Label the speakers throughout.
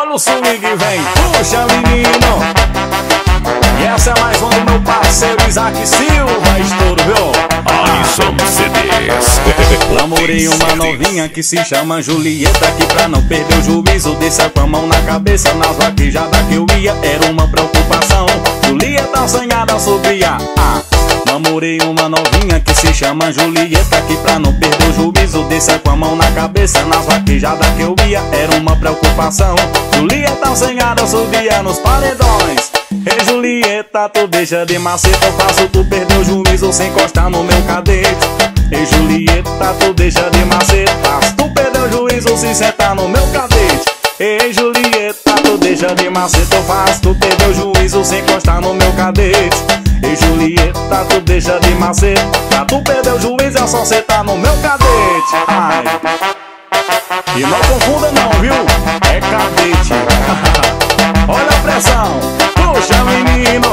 Speaker 1: Olha o swing que vem, puxa menino. E essa é mais uma do meu parceiro Isaac Silva, estouro, viu?
Speaker 2: Alisson CDs.
Speaker 1: Namorei uma novinha que se chama Julieta, que pra não perder o juízo descia com a mão na cabeça. Nas vaquejadas que eu ia era uma preocupação. Julieta assanhada subia. Namorei uma novinha que se chama Julieta, que pra não perder o juízo descia com a mão na cabeça. Nas vaquejadas que eu ia era uma preocupação. Julieta assanhada subia nos paredões. Ei Julieta, tu deixa de maceta, eu faço tu perder o juízo sem encostar no meu cadete. Ei Julieta, tu deixa de maceta, faço tu perder o juízo se sentar no meu cadete. Ei Julieta, tu deixa de maceta, eu faço tu perder o juízo sem encostar no meu cadete. Ei Julieta, tu deixa de maceta, pra tu perder o juízo é só sentar no meu cadete. Ai. E não confunda não, viu? É cadete. Olha a pressão, puxa menino.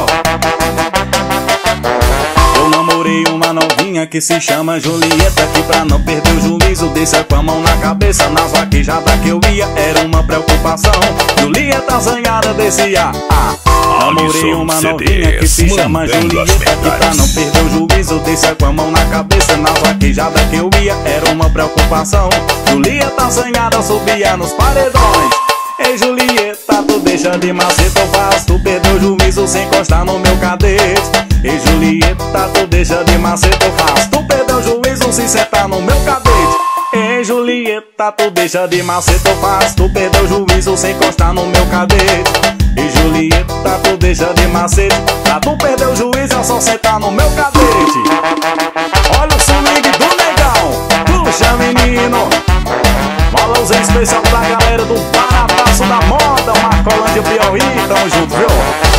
Speaker 1: Eu namorei uma novinha que se chama Julieta, que pra não perder o juízo descia com a mão na cabeça. Nas vaquejadas que eu ia era uma preocupação. Julieta assanhada descia. Namorei uma novinha que se chama Julieta, que pra não perder o juízo descia com a mão na cabeça. Nas vaquejadas que eu ia era uma preocupação. Julieta assanhada subia nos paredões. Ei Julieta, tu deixa de maceta, eu faço tu perder o juízo sem encostar no meu cadete. Ei Julieta, tu deixa de maceta, eu faço tu perder o juízo se sentar no meu cadete. Ei Julieta, tu deixa de maceta, eu faço tu perder o juízo sem encostar no meu cadete. Ei Julieta, tu deixa de maceta, pra tu perder o juízo é só sentar no meu cadete. Olha o swing do negão, puxa menino. Valores em especial pra galera do Parapasso da Moda, Marcolândia, Piauí, tamo junto, viu?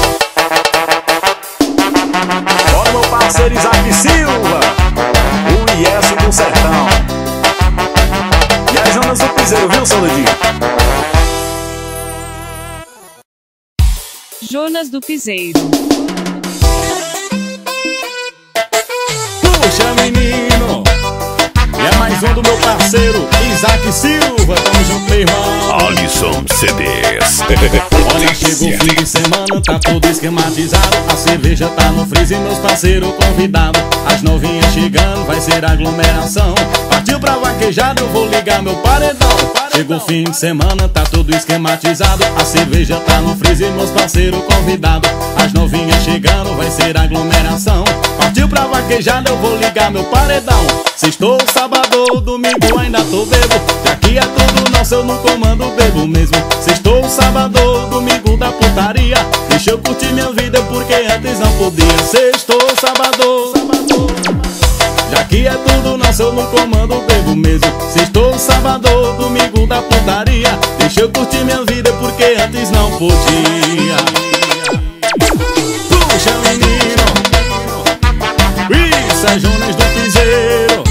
Speaker 1: Olha meu parceiro Isaac Silva, o IS do Sertão. E as Jonas do Piseiro, viu, Soledinho?
Speaker 3: Jonas do Piseiro.
Speaker 1: Puxa menino. E é mais um do meu parceiro Isaac Silva, tamo junto, meu irmão.
Speaker 2: Alisson CDs.
Speaker 1: Olha, chegou o fim de semana, tá tudo esquematizado. A cerveja tá no freezer, meus parceiros convidados. As novinhas chegando, vai ser aglomeração. Partiu pra vaquejada, eu vou ligar meu paredão. Chegou o fim de semana, tá tudo esquematizado. A cerveja tá no freezer, meus parceiros convidados. As novinhas chegando, vai ser aglomeração. Partiu pra vaquejada, eu vou ligar meu paredão. Sextou, sábado, domingo ainda tô bebo. Já que é tudo nosso, eu no comando bebo mesmo. Sextou, sábado, domingo da putaria. Deixa eu curtir minha vida porque antes não podia. Sextou, sábado, já que é tudo nosso, eu no comando bebo mesmo. Sextou, sábado, domingo da putaria. Deixa eu curtir minha vida porque antes não podia. Puxa menino, isso é Jonas do Piseiro.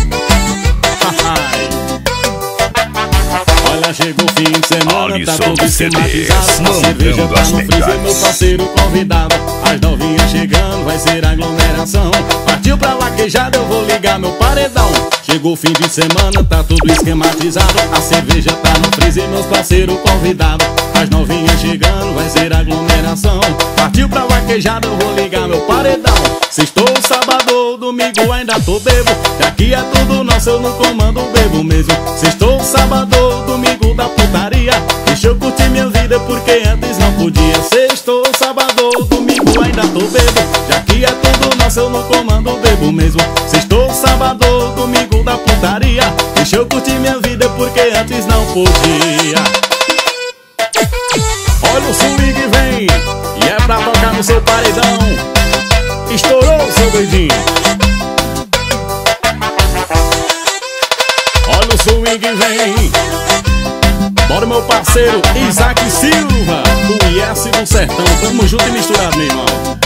Speaker 1: Olha, chegou o fim de semana, tá tudo esquematizado. A cerveja tá no freezer, meu parceiro convidado. As novinhas chegando, vai ser aglomeração. Partiu pra vaquejada, eu vou ligar meu paredão. Chegou o fim de semana, tá tudo esquematizado. A cerveja tá no freezer, meus parceiros convidados. As novinhas chegando, vai ser aglomeração. Partiu pra vaquejada, eu vou ligar meu paredão. Sextou, sábado, domingo ainda tô bebo. Já que é tudo nosso, eu no comando bebo mesmo. Sextou, sábado, domingo da putaria. Deixa eu curtir minha vida porque antes não podia. Sextou, sábado, domingo ainda tô bebo. Já que é tudo nosso, eu no comando bebo mesmo. Sextou, sábado, domingo da putaria. Deixa eu curtir minha vida porque antes não podia. Olha o swing que vem, e é pra tocar no seu paredão. Estourou, seu doidinho. Olha o swing que vem. Bora, meu parceiro Isaac Silva, o IS do Sertão. Tamo junto e misturado, meu irmão.